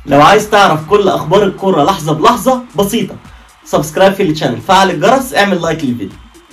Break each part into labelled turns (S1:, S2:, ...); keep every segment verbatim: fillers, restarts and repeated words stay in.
S1: لو عايز تعرف كل اخبار الكوره لحظه بلحظه بسيطه، سبسكرايب في الشانل، فعل الجرس، اعمل لايك للفيديو.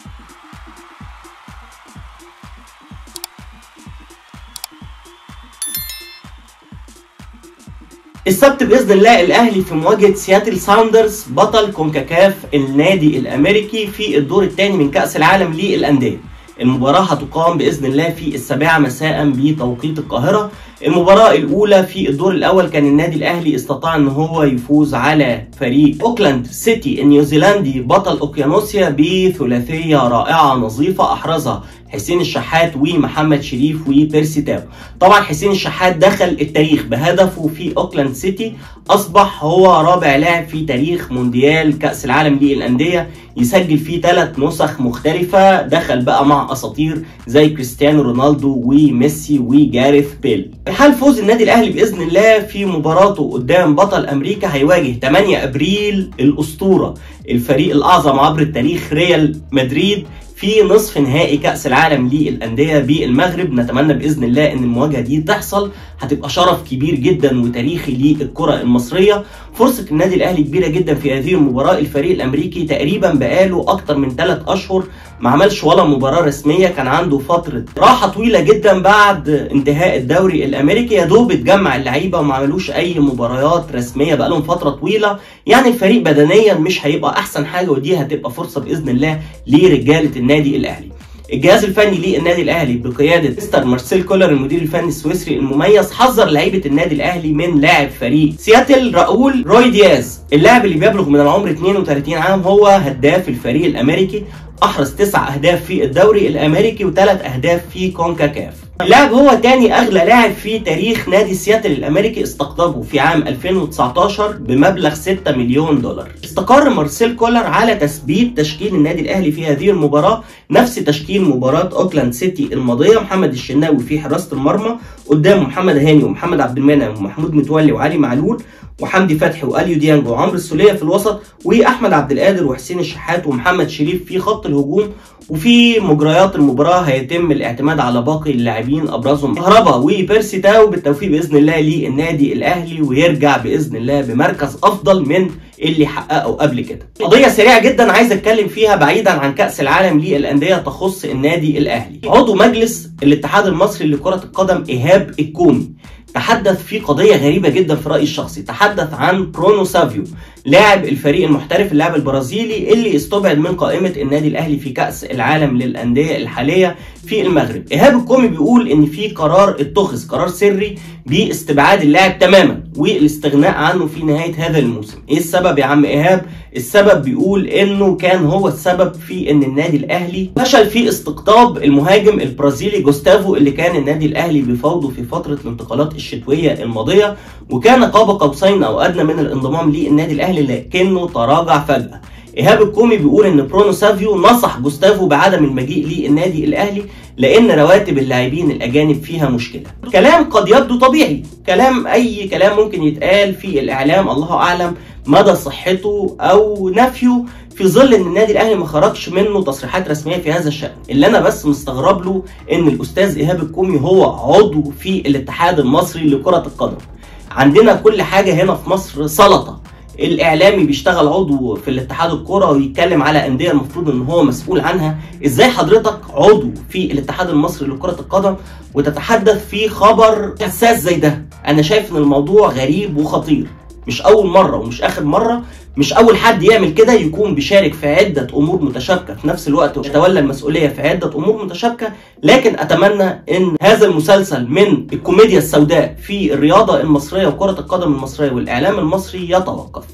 S1: السبت باذن الله الاهلي في مواجهه سياتل ساوندرز بطل كونكاكاف النادي الامريكي في الدور الثاني من كاس العالم للانديه. المباراه هتقام باذن الله في السابعه مساء بتوقيت القاهره. المباراه الاولى في الدور الاول كان النادي الاهلي استطاع ان هو يفوز على فريق اوكلاند سيتي النيوزيلندي بطل اوكيانوسيا بثلاثيه رائعه نظيفه احرزها حسين الشحات ومحمد شريف وبيرسي تاو. طبعا حسين الشحات دخل التاريخ بهدفه في اوكلاند سيتي، اصبح هو رابع لاعب في تاريخ مونديال كاس العالم للانديه يسجل فيه ثلاث نسخ مختلفه، دخل بقى مع اساطير زي كريستيانو رونالدو وميسي وجاريث بيل. حال فوز النادي الاهلي باذن الله في مباراته قدام بطل امريكا هيواجه ثمانية ابريل الاسطوره الفريق الاعظم عبر التاريخ ريال مدريد في نصف نهائي كأس العالم للأندية بالمغرب. نتمنى بإذن الله إن المواجهة دي تحصل، هتبقى شرف كبير جدا وتاريخي للكرة المصرية. فرصة النادي الأهلي كبيرة جدا في هذه المباراة. الفريق الأمريكي تقريبا بقاله أكتر من ثلاث أشهر ما عملش ولا مباراة رسمية، كان عنده فترة راحة طويلة جدا بعد انتهاء الدوري الأمريكي، يا دوب اتجمع اللعيبة وما عملوش أي مباريات رسمية بقالهم فترة طويلة. يعني الفريق بدنيا مش هيبقى أحسن حاجة، ودي هتبقى فرصة بإذن الله لرجالة النادي الأهلي. الجهاز الفني للنادي الاهلي بقياده مستر مارسيل كولر المدير الفني السويسري المميز حذر لعيبه النادي الاهلي من لاعب فريق سياتل راؤول روي دياز. اللاعب اللي بيبلغ من العمر اثنين وثلاثين عام هو هداف الفريق الامريكي، احرز تسع اهداف في الدوري الامريكي وثلاث اهداف في كونكاكاف. اللاعب هو تاني اغلى لاعب في تاريخ نادي سياتل الامريكي، استقطبه في عام ألفين وتسعتاشر بمبلغ ستة مليون دولار. استقر مارسيل كولر على تثبيت تشكيل النادي الاهلي في هذه المباراه نفس تشكيل مباراه اوكلاند سيتي الماضيه. محمد الشناوي في حراسه المرمى، قدامه محمد هاني ومحمد عبد المنعم ومحمود متولي وعلي معلول وحمدي فتحي واليو ديانج وعمرو السوليه في الوسط، واحمد عبد القادر وحسين الشحات ومحمد شريف في خط الهجوم. وفي مجريات المباراه هيتم الاعتماد على باقي اللاعبين ابرزهم كهربا وبيرسي تاو. بالتوفيق باذن الله للنادي الاهلي ويرجع باذن الله بمركز افضل من اللي حققه قبل كده. قضيه سريعه جدا عايز اتكلم فيها بعيدا عن كاس العالم للانديه تخص النادي الاهلي. عضو مجلس الاتحاد المصري لكره القدم ايهاب الكومي تحدث في قضيه غريبه جدا في رايي الشخصي. تحدث عن برونو سافيو لاعب الفريق المحترف اللاعب البرازيلي اللي استبعد من قائمه النادي الاهلي في كاس العالم للانديه الحاليه في المغرب. ايهاب الكومي بيقول ان في قرار اتخذ، قرار سري باستبعاد اللاعب تماما والاستغناء عنه في نهايه هذا الموسم. ايه السبب يا عم ايهاب؟ السبب بيقول انه كان هو السبب في ان النادي الاهلي فشل في استقطاب المهاجم البرازيلي جوستافو اللي كان النادي الاهلي بيفاوضه في فتره الانتقالات الشتويه الماضيه، وكان قاب قوسين او ادنى من الانضمام للنادي الاهلي لكنه تراجع فجاه. ايهاب الكومي بيقول ان برونو سافيو نصح جوستافو بعدم المجيء للنادي الاهلي لان رواتب اللاعبين الاجانب فيها مشكله. كلام قد يبدو طبيعي، كلام اي كلام ممكن يتقال في الاعلام، الله اعلم مدى صحته او نفيه، في ظل ان النادي الاهلي ما خرجش منه تصريحات رسميه في هذا الشان. اللي انا بس مستغرب له ان الاستاذ ايهاب الكومي هو عضو في الاتحاد المصري لكره القدم. عندنا كل حاجه هنا في مصر سلطه، الاعلامي بيشتغل عضو في الاتحاد الكوره ويتكلم على انديه المفروض ان هو مسؤول عنها. ازاي حضرتك عضو في الاتحاد المصري لكره القدم وتتحدث في خبر حساس زي ده؟ انا شايف ان الموضوع غريب وخطير، مش اول مره ومش اخر مره، مش اول حد يعمل كده، يكون بيشارك في عده امور متشابكه في نفس الوقت ويتولى المسؤوليه في عده امور متشابكه. لكن اتمنى ان هذا المسلسل من الكوميديا السوداء في الرياضه المصريه وكره القدم المصريه والاعلام المصري يتوقف.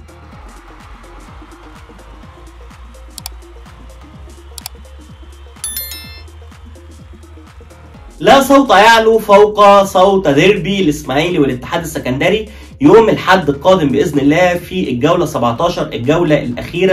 S1: لا صوت يعلو فوق صوت ديربي الاسماعيلي والاتحاد السكندري يوم الاحد القادم باذن الله في الجوله سبعتاشر، الجوله الاخيره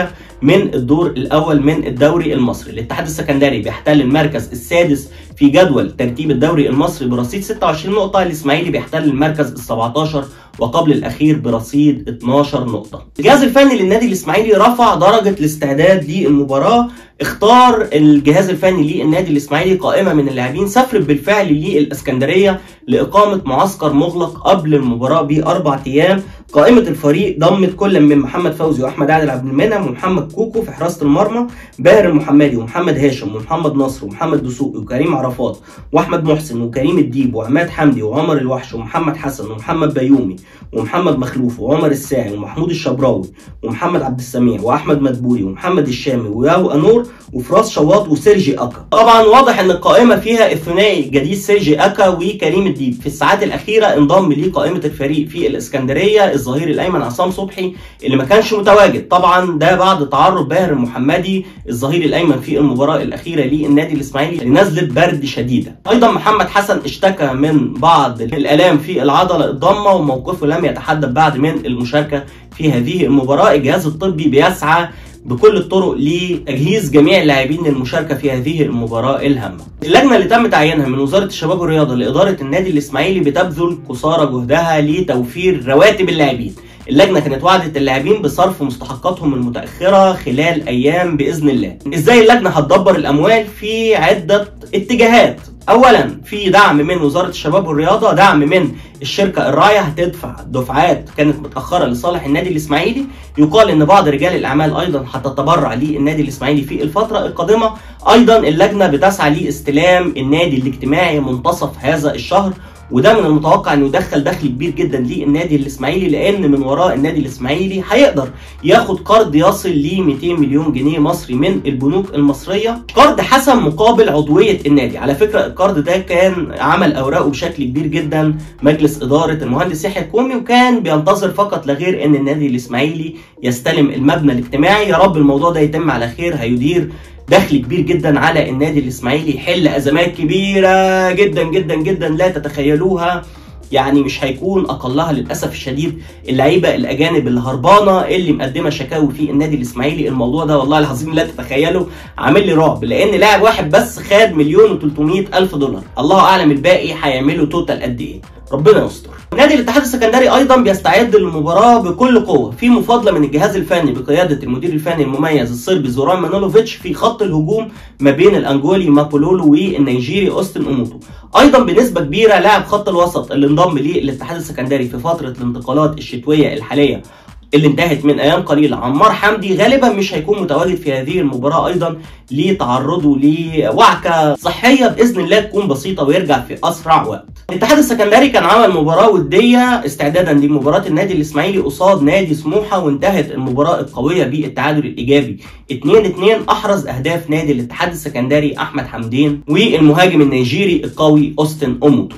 S1: من الدور الاول من الدوري المصري. الاتحاد السكندري بيحتل المركز السادس في جدول ترتيب الدوري المصري برصيد ستة وعشرين نقطه. الاسماعيلي بيحتل المركز السبعتاشر وقبل الاخير برصيد اتناشر نقطه. الجهاز الفني للنادي الاسماعيلي رفع درجه الاستعداد للمباراه. اختار الجهاز الفني للنادي الاسماعيلي قائمه من اللاعبين سافرت بالفعل للاسكندريه لاقامه معسكر مغلق قبل المباراه باربع ايام. قائمه الفريق ضمت كل من محمد فوزي واحمد عادل عبد المنعم ومحمد كوكو في حراسه المرمى، باهر المحمدي ومحمد هاشم ومحمد نصر ومحمد دسوقي وكريم عرفات واحمد محسن وكريم الديب وعماد حمدي وعمر الوحش ومحمد حسن ومحمد بيومي ومحمد مخلوف وعمر الساعي ومحمود الشبراوي ومحمد عبد السميع واحمد مدبولي ومحمد الشامي وياو انور وفراس شواط وسيرجي اكا. طبعا واضح ان القائمه فيها الثنائي الجديد سيرجي اكا وكريم الديب. في الساعات الاخيره انضم لقائمه الفريق في الاسكندريه الظهير الايمن عصام صبحي اللي ما كانش متواجد، طبعا ده بعد تعرض باهر المحمدي الظهير الايمن في المباراه الاخيره للنادي الاسماعيلي لنزله برد شديده. ايضا محمد حسن اشتكى من بعض الالام في العضله الضامه وموقفه لم يتحدث بعد من المشاركه في هذه المباراه. الجهاز الطبي بيسعى بكل الطرق لتجهيز جميع اللاعبين للمشاركه في هذه المباراه الهامه. اللجنه اللي تم تعيينها من وزاره الشباب والرياضه لاداره النادي الاسماعيلي بتبذل قصارى جهدها لتوفير رواتب اللاعبين. اللجنه كانت وعدت اللاعبين بصرف مستحقاتهم المتاخره خلال ايام باذن الله. ازاي اللجنه هتدبر الاموال؟ في عده اتجاهات. اولا في دعم من وزاره الشباب والرياضه، دعم من الشركه الراعيه هتدفع دفعات كانت متاخره لصالح النادي الاسماعيلي. يقال ان بعض رجال الاعمال ايضا هتتبرع للنادي الاسماعيلي في الفتره القادمه. ايضا اللجنه بتسعى لاستلام النادي الاجتماعي منتصف هذا الشهر، وده من المتوقع انه يدخل دخل كبير جدا للنادي الاسماعيلي، لان من وراء النادي الاسماعيلي هيقدر ياخد قرض يصل ل مئتين مليون جنيه مصري من البنوك المصريه، قرض حسن مقابل عضويه النادي. على فكره القرض ده كان عمل اوراقه بشكل كبير جدا مجلس اداره المهندس يحيى الكومي، وكان بينتظر فقط لا غير ان النادي الاسماعيلي يستلم المبنى الاجتماعي. يا رب الموضوع ده يتم على خير، هيدير دخل كبير جدا على النادي الاسماعيلي، يحل ازمات كبيره جدا جدا جدا لا تتخيلوها. يعني مش هيكون اقلها للاسف الشديد اللعيبه الاجانب اللي هربانه اللي مقدمه شكاوي في النادي الاسماعيلي. الموضوع ده والله العظيم لا تتخيلوا عامل لي رعب، لان لاعب واحد بس خد مليون وتلتمية الف دولار، الله اعلم الباقي هيعملوا توتال قد ايه، ربنا يستر. نادي الاتحاد السكندري ايضا بيستعد للمباراه بكل قوه، في مفاضله من الجهاز الفني بقياده المدير الفني المميز الصربي زوران مانولوفيتش في خط الهجوم ما بين الانجولي مابولولو والنيجيري اوستن اوموتو. ايضا بنسبه كبيره لاعب خط الوسط اللي انضم للاتحاد السكندري في فتره الانتقالات الشتويه الحاليه اللي انتهت من ايام قليله عمار حمدي غالبا مش هيكون متواجد في هذه المباراه، ايضا لتعرضه لوعكه صحيه باذن الله تكون بسيطه ويرجع في اسرع وقت. الاتحاد السكندري كان عمل مباراه وديه استعدادا لمباراه النادي الاسماعيلي قصاد نادي سموحه، وانتهت المباراه القويه بالتعادل الايجابي اتنين اتنين. احرز اهداف نادي الاتحاد السكندري احمد حمدين والمهاجم النيجيري القوي اوستن اوموتو.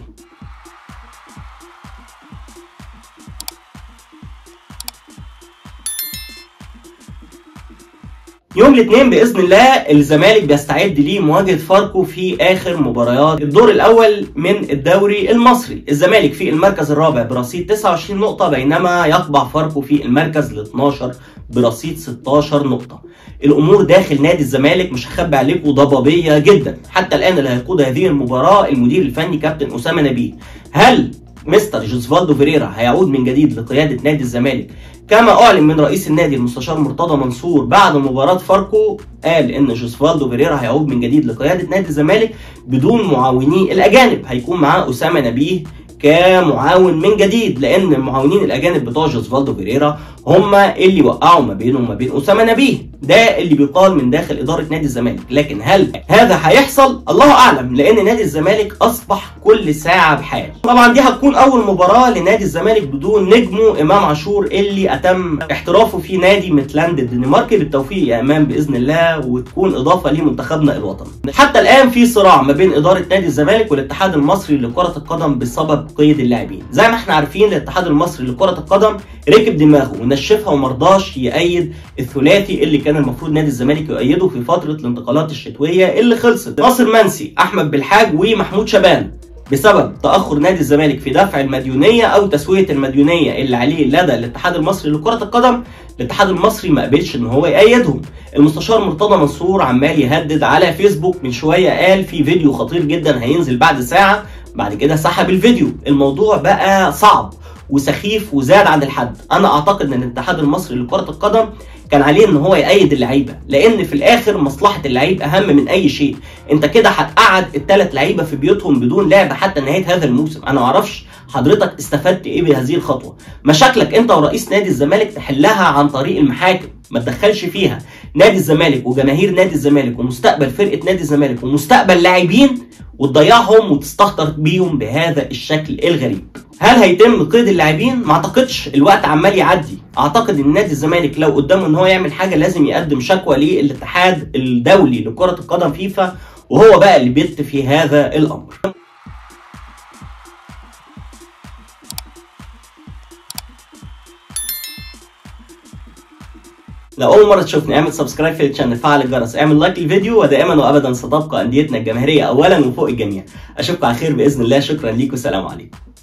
S1: يوم الاثنين باذن الله الزمالك بيستعد لمواجهه فاركو في اخر مباريات الدور الاول من الدوري المصري. الزمالك في المركز الرابع برصيد تسعة وعشرين نقطه، بينما يقبع فاركو في المركز ال اتناشر برصيد ستاشر نقطه. الامور داخل نادي الزمالك مش هخبي عليكم ضبابيه جدا. حتى الان اللي هيقود هذه المباراه المدير الفني كابتن اسامه نبيه. هل مستر جوزفالدو فيريرا هيعود من جديد لقياده نادي الزمالك كما اعلن من رئيس النادي المستشار مرتضى منصور بعد مباراه فاركو؟ قال ان جوزفالدو فيريرا هيعود من جديد لقياده نادي الزمالك بدون معاونيه الاجانب، هيكون معاه اسامه نبيه كمعاون من جديد، لان المعاونين الاجانب بتوع جوزفالدو فيريرا هم اللي وقعوا ما بينه وما بين اسامه نبيه. ده اللي بيقال من داخل اداره نادي الزمالك، لكن هل هذا هيحصل؟ الله اعلم، لان نادي الزمالك اصبح كل ساعه بحال. طبعا دي هتكون اول مباراه لنادي الزمالك بدون نجمه امام عاشور اللي اتم احترافه في نادي ميتلاند الدنماركي. بالتوفيق يا امام باذن الله، وتكون اضافه لمنتخبنا الوطني. حتى الان في صراع ما بين اداره نادي الزمالك والاتحاد المصري لكره القدم بسبب قيد اللاعبين. زي ما احنا عارفين الاتحاد المصري لكره القدم ركب دماغه ونشفها ومرضاش يأيد الثلاثي اللي كان المفروض نادي الزمالك يؤيده في فتره الانتقالات الشتويه اللي خلصت. ناصر منسي، احمد بالحاج، ومحمود شبان. بسبب تاخر نادي الزمالك في دفع المديونيه او تسويه المديونيه اللي عليه لدى الاتحاد المصري لكره القدم، الاتحاد المصري ما قبلش ان هو يأيدهم. المستشار مرتضى منصور عمال يهدد على فيسبوك، من شويه قال في فيديو خطير جدا هينزل بعد ساعه، بعد كده سحب الفيديو. الموضوع بقى صعب وسخيف وزاد عن الحد. انا اعتقد ان الاتحاد المصري لكره القدم كان عليه ان هو يأيد اللعيبه، لان في الاخر مصلحه اللعيب اهم من اي شيء. انت كده هتقعد الثلاث لعيبه في بيوتهم بدون لعب حتى نهايه هذا الموسم. انا ما اعرفش حضرتك استفدت ايه بهذه الخطوه. مشاكلك انت ورئيس نادي الزمالك تحلها عن طريق المحاكم، ما تدخلش فيها نادي الزمالك وجماهير نادي الزمالك ومستقبل فرقه نادي الزمالك ومستقبل لاعبين وتضيعهم وتستهتر بيهم بهذا الشكل الغريب. هل هيتم قيد اللاعبين؟ ما اعتقدش، الوقت عمال يعدي. اعتقد ان نادي الزمالك لو قدامه ان هو يعمل حاجه لازم يقدم شكوى للاتحاد الدولي لكره القدم فيفا، وهو بقى اللي بيت في هذا الامر. لو اول مره تشوفني اعمل سبسكرايب في الشانل، فعل الجرس، اعمل لايك للفيديو، ودائما وابدا ستبقى انديتنا الجماهيريه اولا وفوق الجميع. اشوفكم على خير باذن الله. شكرا ليكم، سلام عليكم.